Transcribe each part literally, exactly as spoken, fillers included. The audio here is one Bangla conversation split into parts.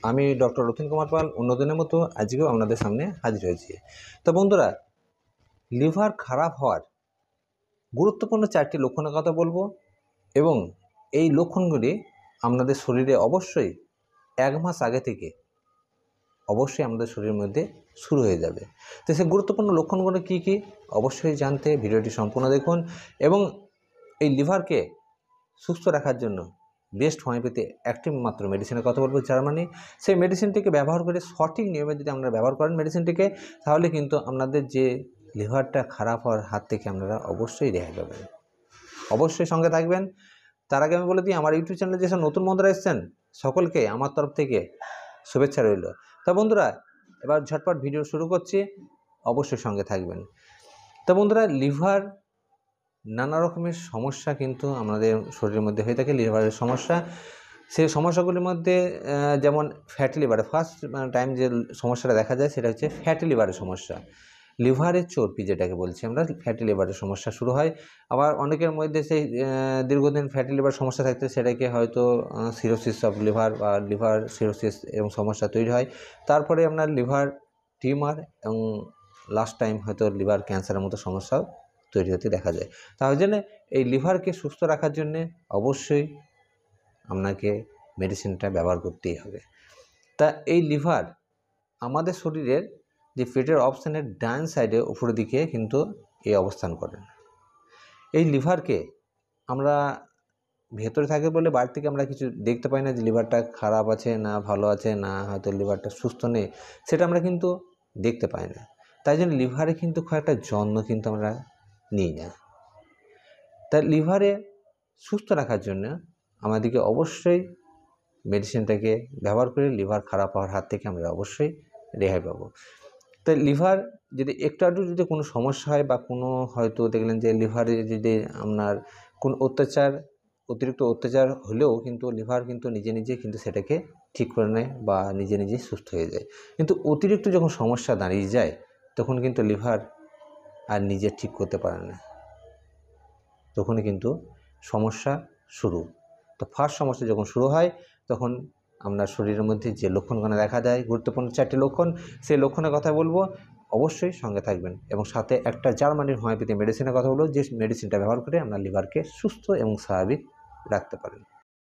আমি ডক্টর রতিন কুমার পাল অন্যদিনের মতো আজকেও আপনাদের সামনে হাজির হয়েছি। তো বন্ধুরা, লিভার খারাপ হওয়ার গুরুত্বপূর্ণ চারটি লক্ষণের কথা বলবো এবং এই লক্ষণগুলি আপনাদের শরীরে অবশ্যই এক মাস আগে থেকে অবশ্যই আমাদের শরীরের মধ্যে শুরু হয়ে যাবে। তো সেই গুরুত্বপূর্ণ লক্ষণগুলো কী কী অবশ্যই জানতে ভিডিওটি সম্পূর্ণ দেখুন। এবং এই লিভারকে সুস্থ রাখার জন্য বেস্ট হোমিওপ্যাথি একটি মাত্র মেডিসিনের কথা বলবো, জার্মানি। সেই মেডিসিনটিকে ব্যবহার করে সঠিক নিয়মে যদি আপনারা ব্যবহার করেন মেডিসিনটিকে, তাহলে কিন্তু আপনাদের যে লিভারটা খারাপ হওয়ার হাত থেকে আপনারা অবশ্যই রেহাই পাবেন। অবশ্যই সঙ্গে থাকবেন। তার আগে আমি বলে দিই, আমার ইউটিউব চ্যানেলে যেসব নতুন বন্ধুরা এসেছেন সকলকে আমার তরফ থেকে শুভেচ্ছা রইল। তা বন্ধুরা, এবার ঝটপট ভিডিও শুরু করছি, অবশ্যই সঙ্গে থাকবেন। তা বন্ধুরা, লিভার নানা রকমের সমস্যা কিন্তু আমাদের শরীরের মধ্যে হয়ে থাকে। লিভারের সমস্যা, সেই সমস্যাগুলির মধ্যে যেমন ফ্যাটি লিভারে ফার্স্ট টাইম যে সমস্যাটা দেখা যায় সেটা হচ্ছে ফ্যাটি লিভারের সমস্যা। লিভারের চর্বি যেটাকে বলছি আমরা, ফ্যাটি লিভারের সমস্যা শুরু হয়। আবার অনেকের মধ্যে সেই দীর্ঘদিন ফ্যাটি লিভার সমস্যা থাকতে সেটাকে হয়তো সিরোসিস অফ লিভার বা লিভার সিরোসিস এবং সমস্যা তৈরি হয়। তারপরে আপনার লিভার টিউমার এবং লাস্ট টাইম হয়তো লিভার ক্যান্সারের মতো সমস্যাও তৈরি হতে দেখা যায়। তার জন্য এই লিভারকে সুস্থ রাখার জন্যে অবশ্যই আপনাকে মেডিসিনটা ব্যবহার করতেই হবে। তা এই লিভার আমাদের শরীরের যে পেটের অপশানের ডান সাইডে উপরের দিকে কিন্তু এই অবস্থান করেন। এই লিভারকে আমরা ভেতরে থাকে বলে বাইরে থেকে আমরা কিছু দেখতে পাই না যে লিভারটা খারাপ আছে না ভালো আছে না হয়তো লিভারটা সুস্থ নেই, সেটা আমরা কিন্তু দেখতে পাই না। তাই জন্য লিভারে কিন্তু খুব একটা যত্ন কিন্তু আমরা নিই না। তাই লিভারে সুস্থ রাখার জন্য আমাদেরকে অবশ্যই মেডিসিনটাকে ব্যবহার করে লিভার খারাপ হওয়ার হাত থেকে আমরা অবশ্যই রেহাই পাবো। তাই লিভার যদি একটু আধটু যদি কোনো সমস্যা হয় বা কোনো হয়তো দেখলেন যে লিভারে যদি আপনার কোনো অত্যাচার অতিরিক্ত অত্যাচার হলেও কিন্তু লিভার কিন্তু নিজে নিজে কিন্তু সেটাকে ঠিক করে নেয় বা নিজে নিজে সুস্থ হয়ে যায়। কিন্তু অতিরিক্ত যখন সমস্যা দাঁড়িয়ে যায় তখন কিন্তু লিভার আর নিজে ঠিক করতে পারে না, তখনই কিন্তু সমস্যা শুরু। তো ফার্স্ট সমস্যা যখন শুরু হয় তখন আপনার শরীরের মধ্যে যে লক্ষণগুলো দেখা যায়, গুরুত্বপূর্ণ চারটি লক্ষণ, সেই লক্ষণের কথা বলবো, অবশ্যই সঙ্গে থাকবেন। এবং সাথে একটা জার্মানির হোমিওপ্যাথি মেডিসিনের কথা বলবো, যে মেডিসিনটা ব্যবহার করে আপনার লিভারকে সুস্থ এবং স্বাভাবিক রাখতে পারেন।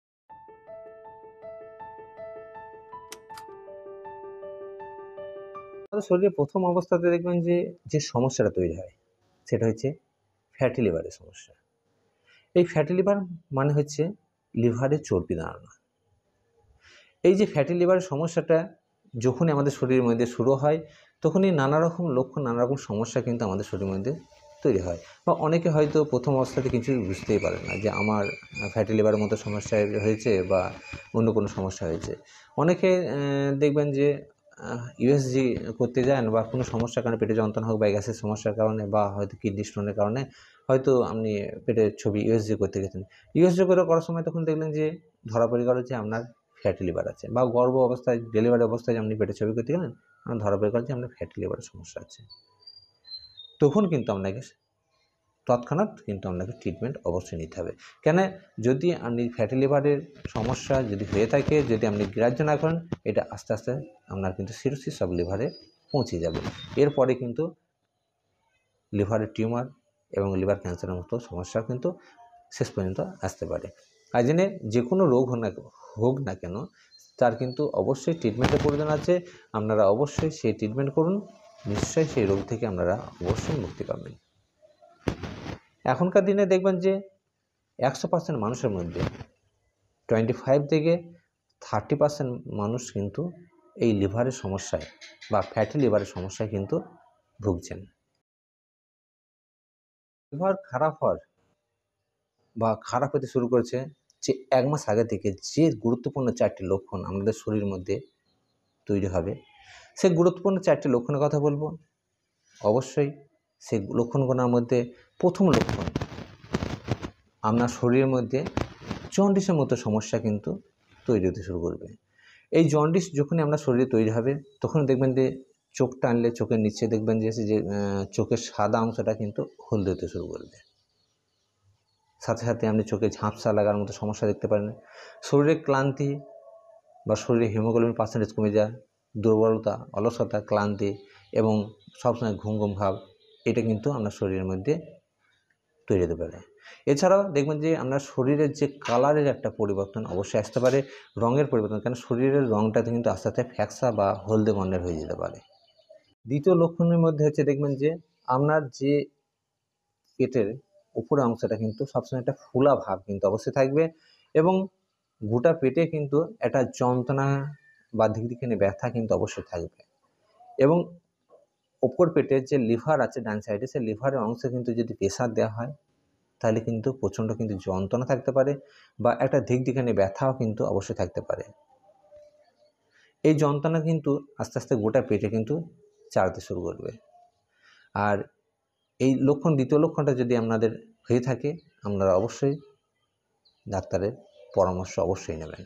আমাদের শরীরে প্রথম অবস্থাতে দেখবেন যে যে সমস্যাটা তৈরি হয় সেটা হচ্ছে ফ্যাটি লিভারের সমস্যা। এই ফ্যাটি লিভার মানে হচ্ছে লিভারে চর্বি দাঁড়ানো। এই যে ফ্যাটি লিভারের সমস্যাটা যখনই আমাদের শরীরের মধ্যে শুরু হয় তখনই নানা রকম লক্ষণ নানা রকম সমস্যা কিন্তু আমাদের শরীরের মধ্যে তৈরি হয়। বা অনেকে হয়তো প্রথম অবস্থাতে কিছুই বুঝতেই পারে না যে আমার ফ্যাটি লিভারের মতো সমস্যা হয়েছে বা অন্য কোনো সমস্যা হয়েছে। অনেকে দেখবেন যে ইউএসজি করতে যান বা কোনো সমস্যার কারণে পেটে যন্ত্রণা হোক বা গ্যাসের সমস্যার কারণে বা হয়তো কিডনি স্টোনের কারণে হয়তো আপনি পেটের ছবি ইউএসজি করতে গেছেন। ইউএসজি করে করার সময় তখন দেখলেন যে ধরা পড়ে গেল যে আপনার ফ্যাটি লিভার আছে, বা গর্ভ অবস্থায় ডেলিভারি অবস্থায় আপনি পেটে ছবি করতে গেলেন, আপনার ধরা পড়ে গেল যে আপনার ফ্যাটি লিভারের সমস্যা আছে। তখন কিন্তু আপনাকে তৎক্ষণাৎ কিন্তু আপনাকে ট্রিটমেন্ট অবশ্যই নিতে হবে। কেন, যদি আপনি ফ্যাটি লিভারের সমস্যা যদি হয়ে থাকে, যদি আপনি গ্রাহ্য না করেন, এটা আস্তে আস্তে আপনার কিন্তু সিরোসিস অফ লিভারে পৌঁছে যাবে। এরপরে কিন্তু লিভারের টিউমার এবং লিভার ক্যান্সারের মতো সমস্যা কিন্তু শেষ পর্যন্ত আসতে পারে। তাই জন্যে যে কোনো রোগ হোক না হোক না কেন তার কিন্তু অবশ্যই ট্রিটমেন্টের প্রয়োজন আছে। আপনারা অবশ্যই সেই ট্রিটমেন্ট করুন, নিশ্চয়ই সেই রোগ থেকে আপনারা অবশ্যই মুক্তি পাবেন। এখনকার দিনে দেখবেন যে একশো পার্সেন্ট মানুষের মধ্যে টোয়েন্টি ফাইভ থেকে থার্টি পার্সেন্ট মানুষ কিন্তু এই লিভারের সমস্যায় বা ফ্যাটি লিভারের সমস্যায় কিন্তু ভুগছেন। লিভার খারাপ হওয়ার বা খারাপ হতে শুরু করেছে যে এক মাস আগে থেকে যে গুরুত্বপূর্ণ চারটি লক্ষণ আমাদের শরীরের মধ্যে তৈরি হবে, সেই গুরুত্বপূর্ণ চারটি লক্ষণের কথা বলবো। অবশ্যই সেই লক্ষণগুলোর মধ্যে প্রথম লক্ষণ, আপনার শরীরের মধ্যে জন্ডিসের মতো সমস্যা কিন্তু তৈরি হতে শুরু করবে। এই জন্ডিস যখনই আপনার শরীরে তৈরি হবে তখন দেখবেন যে চোখ টানলে চোখের নিচে দেখবেন যে যে চোখের সাদা অংশটা কিন্তু হলদে হতে শুরু করবে। সাথে সাথে আপনি চোখে ঝাঁপসা লাগার মতো সমস্যা দেখতে পারেন। শরীরে ক্লান্তি বা শরীরে হিমোগ্লোবিন পার্সেন্টেজ কমে যায়, দুর্বলতা, অলসতা, ক্লান্তি এবং সবসময় ঘুম ঘুম ভাব, এটা কিন্তু আপনার শরীরের মধ্যে তৈরি হতে পারে। এছাড়াও দেখবেন যে আপনার শরীরের যে কালারের একটা পরিবর্তন অবশ্যই আসতে পারে, রঙের পরিবর্তন, কারণ শরীরের রঙটাতে কিন্তু আস্তে আস্তে ফ্যাকসা বা হলদে বর্ণের হয়ে যেতে পারে। দ্বিতীয় লক্ষণের মধ্যে হচ্ছে দেখবেন যে আপনার যে পেটের উপরের অংশটা কিন্তু সবসময় একটা ফোলা ভাব কিন্তু অবশ্যই থাকবে এবং গোটা পেটে কিন্তু একটা যন্ত্রণা বা ধিকধিকানি ব্যথা কিন্তু অবশ্যই থাকবে এবং ওপর পেটের যে লিভার আছে ডান সাইডে, সেই লিভারের অংশে কিন্তু যদি প্রেসার দেওয়া হয় তাহলে কিন্তু প্রচণ্ড কিন্তু যন্ত্রণা থাকতে পারে বা একটা ধিকধিকানি ব্যথাও কিন্তু অবশ্যই থাকতে পারে। এই যন্ত্রণা কিন্তু আস্তে আস্তে গোটা পেটে কিন্তু চাড়তে শুরু করবে। আর এই লক্ষণ, দ্বিতীয় লক্ষণটা যদি আপনাদের হয়ে থাকে, আপনারা অবশ্যই ডাক্তারের পরামর্শ অবশ্যই নেবেন।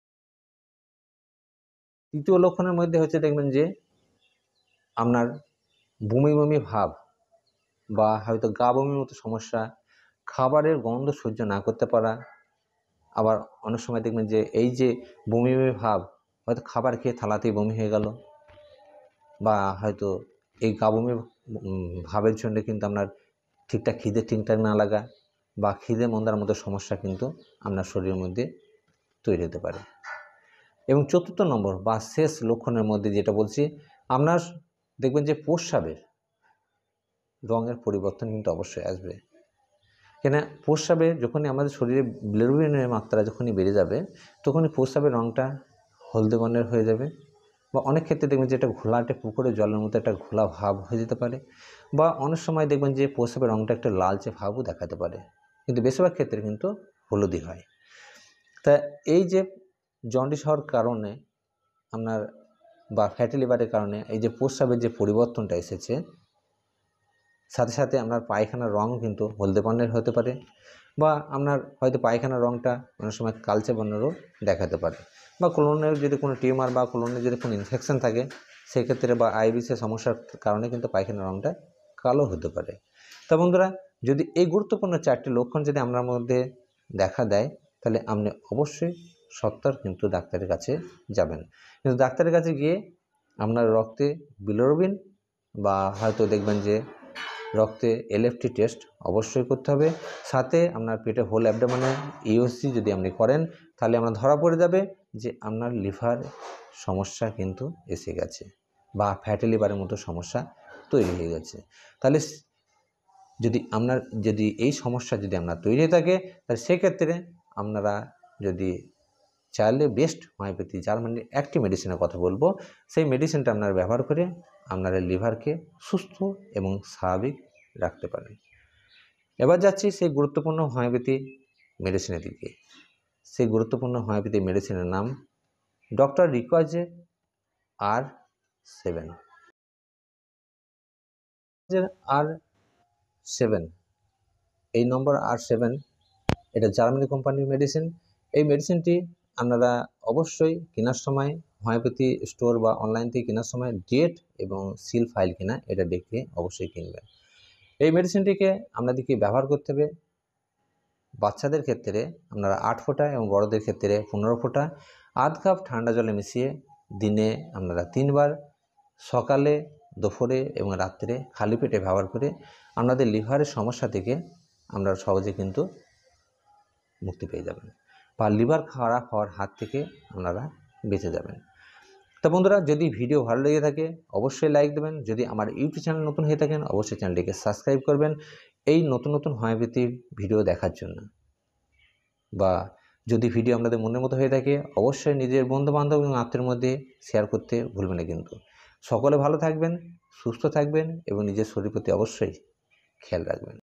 তৃতীয় লক্ষণের মধ্যে হচ্ছে দেখবেন যে আপনার বমি বমি ভাব বা হয়তো গা বমির মতো সমস্যা, খাবারের গন্ধ সহ্য না করতে পারা, আবার অনেক সময় দেখবেন যে এই যে বমি বমি ভাব, হয়তো খাবার খেয়ে থালাতেই বমি হয়ে গেল, বা হয়তো এই গা বমি ভাবের জন্য কিন্তু আপনার ঠিকঠাক খিদে ঠিকঠাক না লাগা বা খিদে মন্দার মতো সমস্যা কিন্তু আপনার শরীরের মধ্যে তৈরি হতে পারে। এবং চতুর্থ নম্বর বা শেষ লক্ষণের মধ্যে যেটা বলছি, আপনার দেখবেন যে প্রস্রাবের রঙের পরিবর্তন কিন্তু অবশ্যই আসবে। কেন, প্রস্রাবে যখনই আমাদের শরীরে বিলিরুবিনের মাত্রা যখনই বেড়ে যাবে, তখনই প্রস্রাবের রঙটা হলদে বর্ণের হয়ে যাবে, বা অনেক ক্ষেত্রে দেখবেন যে এটা ঘোলাটে পুকুরে জলের মতো একটা ঘোলা ভাব হয়ে যেতে পারে, বা অনেক সময় দেখবেন যে প্রস্রাবের রঙটা একটা লালচে ভাবও দেখাতে পারে, কিন্তু বেশিরভাগ ক্ষেত্রে কিন্তু হলুদি হয়। তা এই যে জন্ডিস হওয়ার কারণে আপনার বা ফ্যাটি লিভারের কারণে এই যে প্রস্রাবের যে পরিবর্তনটা এসেছে, সাথে সাথে আপনার পায়খানার রঙ কিন্তু হলদে বর্ণের হতে পারে, বা আপনার হয়তো পায়খানার রঙটা অনেক সময় কালচে বর্ণেরও দেখাতে পারে, বা কোলনের যদি কোনো টিউমার বা কোলনের যদি কোনো ইনফেকশন থাকে সেক্ষেত্রে, বা আইবিসের সমস্যার কারণে কিন্তু পায়খানার রঙটা কালো হতে পারে। তা বন্ধুরা, যদি এই গুরুত্বপূর্ণ চারটি লক্ষণ যদি আপনার মধ্যে দেখা দেয়, তাহলে আপনি অবশ্যই সত্তর কিন্তু ডাক্তারের কাছে যাবেন। কিন্তু ডাক্তারের কাছে গিয়ে আপনার রক্তে বিলিরুবিন বা হয়তো দেখবেন যে রক্তে এলএফটি টেস্ট অবশ্যই করতে হবে, সাথে আপনার পেটে হোল অ্যাবডোমেনে ইউএসজি যদি আপনি করেন, তাহলে আপনার ধরা পড়ে যাবে যে আপনার লিভার সমস্যা কিন্তু এসে গেছে বা ফ্যাটি লিভারের মতো সমস্যা তৈরি হয়ে গেছে। তাহলে যদি আপনার যদি এই সমস্যা যদি আপনার তৈরি হয়ে থাকে, তাহলে সেক্ষেত্রে আপনারা যদি চাইলে বেস্ট হোমিওপ্যাথি জার্মানির একটি মেডিসিনের কথা বলবো, সেই মেডিসিনটা আপনারা ব্যবহার করে আপনারা লিভারকে সুস্থ এবং স্বাভাবিক রাখতে পারেন। এবার যাচ্ছি সেই গুরুত্বপূর্ণ হোমিওপ্যাথি মেডিসিনের দিকে। সেই গুরুত্বপূর্ণ হোমিওপ্যাথি মেডিসিনের নাম doctor Reckeweg R seven. R seven এই নম্বর আর সেভেন, এটা জার্মানি কোম্পানির মেডিসিন। এই মেডিসিনটি আপনারা অবশ্যই কেনার সময় হোমিওপ্যাথি স্টোর বা অনলাইন থেকে কেনার সময় ডেট এবং সিল ফাইল কিনা এটা দেখে অবশ্যই কিনবেন। এই মেডিসিনটিকে আপনাদেরকে ব্যবহার করতে হবে বাচ্চাদের ক্ষেত্রে আপনারা আট ফোঁটা এবং বড়দের ক্ষেত্রে পনেরো ফোঁটা আধ কাপ ঠান্ডা জলে মিশিয়ে দিনে আপনারা তিনবার, সকালে, দুপুরে এবং রাত্রে খালি পেটে ব্যবহার করে আপনাদের লিভারের সমস্যা থেকে আপনারা সহজে কিন্তু মুক্তি পেয়ে যাবেন বা লিভার খারাপ হওয়ার হাত থেকে আপনারা বেঁচে যাবেন। তো বন্ধুরা, যদি ভিডিও ভালো লেগে থাকে অবশ্যই লাইক দেবেন। যদি আমার ইউটিউব চ্যানেল নতুন হয়ে থাকেন অবশ্যই চ্যানেলটিকে সাবস্ক্রাইব করবেন এই নতুন নতুন হোমিওপ্যাথি ভিডিও দেখার জন্য। বা যদি ভিডিও আপনাদের মনের মতো হয়ে থাকে অবশ্যই নিজের বন্ধুবান্ধব এবং আত্মীয়ের মধ্যে শেয়ার করতে ভুলবেন না। কিন্তু সকলে ভালো থাকবেন, সুস্থ থাকবেন এবং নিজের শরীর প্রতি অবশ্যই খেয়াল রাখবেন।